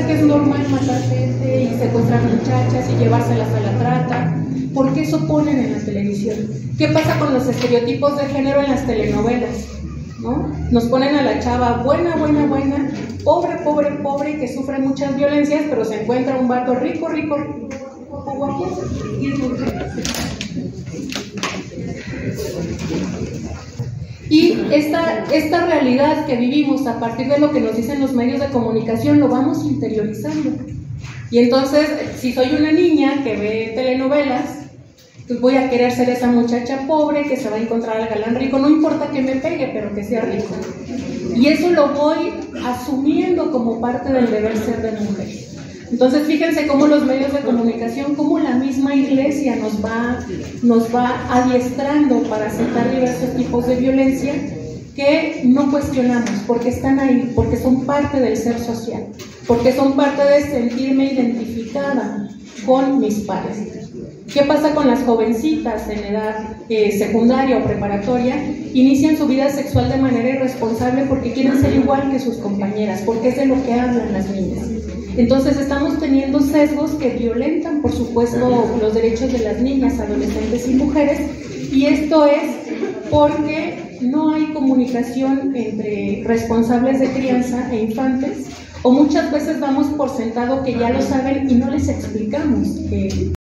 que es normal matar gente y secuestrar muchachas y llevárselas a la trata. ¿Por qué eso ponen en la televisión? ¿Qué pasa con los estereotipos de género en las telenovelas? ¿No? Nos ponen a la chava buena, buena, buena, pobre, pobre, pobre, que sufre muchas violencias, pero se encuentra un vato rico, rico, guapo, y es mujer. Y esta realidad que vivimos a partir de lo que nos dicen los medios de comunicación lo vamos interiorizando. Y entonces, si soy una niña que ve telenovelas, pues voy a querer ser esa muchacha pobre que se va a encontrar al galán rico, no importa que me pegue, pero que sea rico. Y eso lo voy asumiendo como parte del deber ser de mujer. Entonces, fíjense cómo los medios de comunicación, cómo la misma iglesia nos va adiestrando para aceptar diversos tipos de violencia que no cuestionamos, porque están ahí, porque son parte del ser social, porque son parte de sentirme identificada con mis pares. ¿Qué pasa con las jovencitas en edad secundaria o preparatoria? Inician su vida sexual de manera irresponsable porque quieren ser igual que sus compañeras, porque es de lo que hablan las niñas. Entonces estamos teniendo sesgos que violentan, por supuesto, los derechos de las niñas, adolescentes y mujeres, y esto es porque no hay comunicación entre responsables de crianza e infantes, o muchas veces damos por sentado que ya lo saben y no les explicamos que